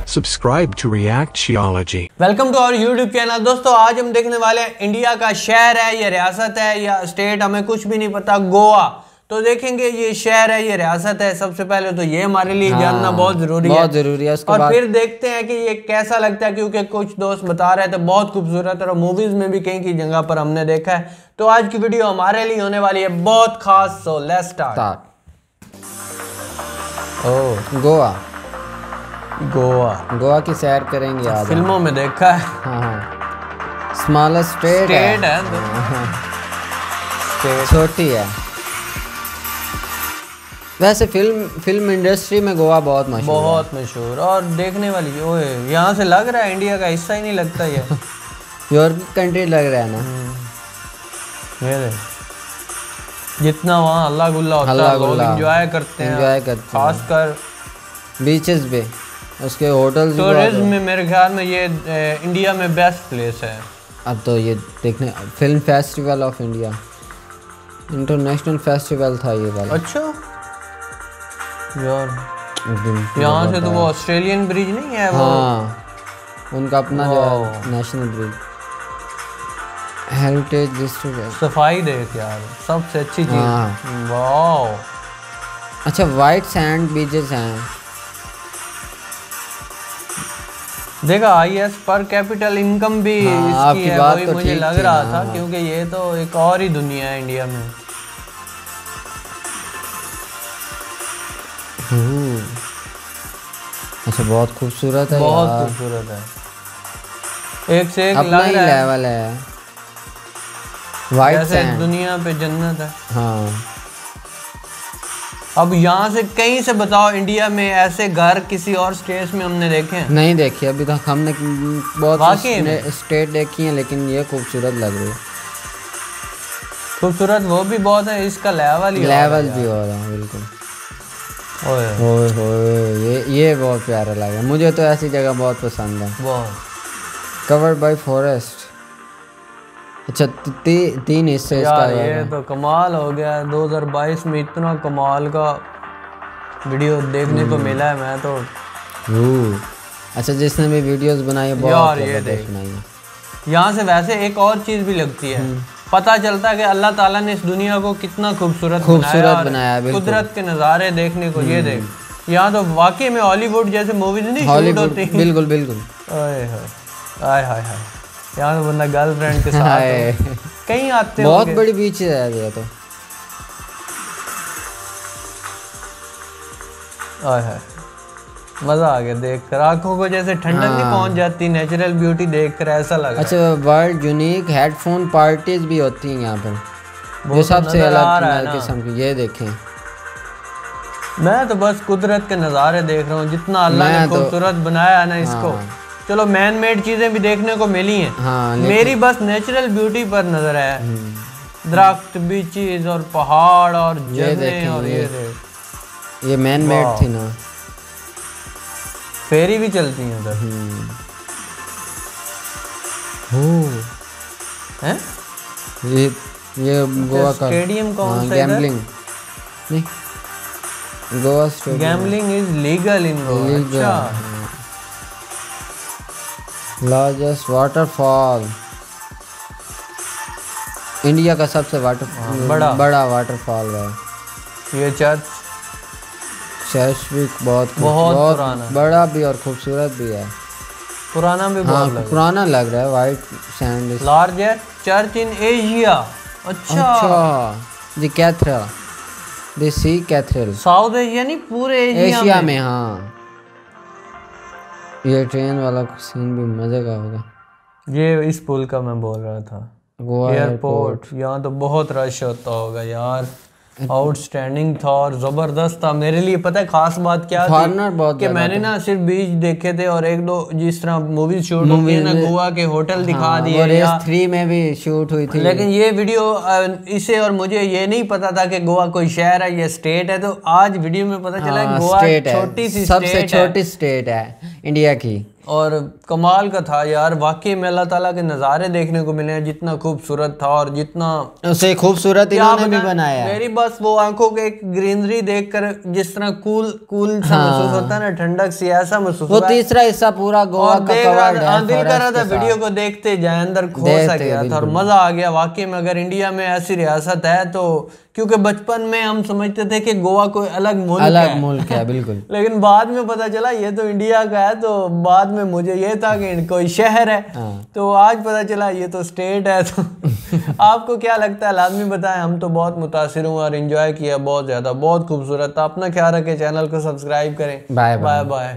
Subscribe to Reactiology. Welcome to our YouTube channel. दोस्तों आज हम देखने वाले हैं इंडिया का शहर है या रियासत है या स्टेट, हमें कुछ भी नहीं पता, गोवा। तो देखेंगे ये शहर है ये रियासत है। सबसे पहले तो ये हमारे लिए जानना बहुत जरूरी है। और फिर देखते हैं कि ये कैसा लगता है, क्योंकि कुछ दोस्त बता रहे थे बहुत खूबसूरत है और मूवीज में भी कहीं की जगह पर हमने देखा है। तो आज की वीडियो हमारे लिए होने वाली है बहुत खास। So let's start. Goa Goa की सैर करेंगे आज। फिल्मों में देखा है। हाँ स्मॉलेस्ट स्टेट है, छोटी है। वैसे फिल्म इंडस्ट्री में गोवा बहुत मशहूर और देखने वाली। ओए यहाँ से लग रहा है इंडिया का हिस्सा ही नहीं लगता ये। यूरोप कंट्री लग रहा है ना। ये जितना वहाँ हल्ला गुल्ला होता है लोग एंजॉय करते हैं, खासकर बीचेस पे, उसके होटल्स। टूरिज्म में मेरे ख्याल में ये इंडिया में बेस्ट प्लेस है। अब तो ये देखने film festival of India, international festival था ये वाला। अच्छा यार, यहाँ से तो वो ऑस्ट्रेलियन ब्रिज नहीं है वो? हाँ, उनका अपना जो है नेशनल ब्रिज, हेरिटेज डिस्ट्रिक्ट। सफाई देख यार, सबसे अच्छी चीज। वाओ, अच्छा वाइट सैंड बीचेस हैं। देखा IS पर कैपिटल इनकम भी इसकी है, वही तो मुझे लग रहा था, क्योंकि ये तो एक और ही दुनिया है इंडिया में। अच्छा बहुत खूबसूरत है, बहुत खूबसूरत है, एक से एक अपना ही लेवल है। वाइट सैंड दुनिया पे जन्नत है। हाँ, अब यहाँ से कहीं से बताओ इंडिया में ऐसे घर किसी और स्टेट में हमने देखे हैं? नहीं देखे अभी तक हमने। बहुत स्टेट देखी हैं, लेकिन ये खूबसूरत लग रही है। खूबसूरत वो भी बहुत है, इसका लेवल भी हो रहा है। बिल्कुल। ओए ये बहुत प्यारा लगा मुझे तो। ऐसी जगह बहुत पसंद है। बहुत कवर्ड बाय फॉरेस्ट। अच्छा 3 हिस्से इसका। ये तो कमाल हो गया। 2022 में इतना कमाल का वीडियो देखने को मिला है। मैं तो अच्छा जिसने भी वीडियोस बनाई बहुत बनाई है। यहाँ से वैसे एक और चीज़ भी लगती है, पता चलता है कि अल्लाह ताला ने इस दुनिया को कितना खूबसूरत बनाया। कुदरत के नज़ारे देखने को। ये देख, यहाँ तो वाकई में हॉलीवुड जैसे मूवीज नहीं शूट होती। बिल्कुल। हाय हाय हाय, यहाँ तो बंदा गर्लफ्रेंड के साथ कहीं आते हैं। बहुत बड़ी बीच है ये तो। हाय मजा आ गया देख कर, आंखों को जैसे ठंडक नहीं पहुंच जाती, नेचुरल ब्यूटी देख कर ऐसा लगा। अच्छा वर्ल्ड यूनिक हेडफोन पार्टीज भी होती हैं यहाँ पर, जो सबसे अलग किस्म की। ये देखें, मैं तो बस कुदरत के नज़ारे देख रहा हूँ, जितना अल्लाह ने खूबसूरत बनाया है ना इसको। चलो मैन मेड चीजें भी देखने को मिली हैं, मेरी बस नेचुरल ब्यूटी पर नजर है। दरख्त, बीचेस और पहाड़ और झरने। और ये मैन मेड थी ना। फेरी भी चलती हैं उधर। हैं? ये गोवा का स्टेडियम कौन सा? गैम्बलिंग नहीं, Goa stadium. Gambling is legal in Goa. अच्छा, लार्जेस्ट वाटरफॉल, इंडिया का सबसे बड़ा वाटरफॉल है ये। चर्च भी बहुत पुराना, बड़ा भी और खूबसूरत भी है। पुराना भी बहुत पुराना लग रहा है। White sand, largest church in Asia. अच्छा the cathedral, the Se cathedral, South Asia नहीं पूरे एशिया में। हाँ, ये ट्रेन वाला सीन भी मजे का होगा। ये इस पुल का मैं बोल रहा था, एयरपोर्ट। यहाँ तो बहुत रश होता होगा यार। आउटस्टैंडिंग था और जबरदस्त था मेरे लिए। पता है खास बात क्या थी कि मैंने ना सिर्फ बीच देखे थे और एक दो जिस तरह मूवी शूट होती है ना, गोवा के होटल दिखा दिए। रेस 3 में भी शूट हुई थी। लेकिन ये वीडियो इसे, और मुझे ये नहीं पता था कि गोवा कोई शहर है या स्टेट है। तो आज वीडियो में पता चला गोवा छोटी सी, सबसे छोटी स्टेट है इंडिया की। और कमाल का था यार, वाकई में अल्लाह ताला के नज़ारे देखने को मिले हैं, जितना खूबसूरत था और जितना उसे खूबसूरत इन्होंने भी बनाया है। मेरी बस वो आंखों के एक ग्रीनरी देखकर जिस तरह कूल सा महसूस होता है ना, ठंडक सी, ऐसा महसूस वो तीसरा हिस्सा पूरा गोवा का कवर्ड है। दिल कर रहा था वीडियो को देखते जाए, अंदर खो सा गया था और मजा आ गया वाकई में। अगर इंडिया में ऐसी रियासत है तो, क्योंकि बचपन में हम समझते थे कि गोवा कोई अलग मुल्क है बिल्कुल लेकिन बाद में पता चला ये तो इंडिया का है, तो बाद में मुझे ये था कि कोई शहर है, तो आज पता चला ये तो स्टेट है। तो आपको क्या लगता है लाजमी बताएं, हम तो बहुत मुतासिर हुए और एंजॉय किया बहुत ज़्यादा, बहुत खूबसूरत था। अपना ख्याल रखें, चैनल को सब्सक्राइब करें। Bye bye.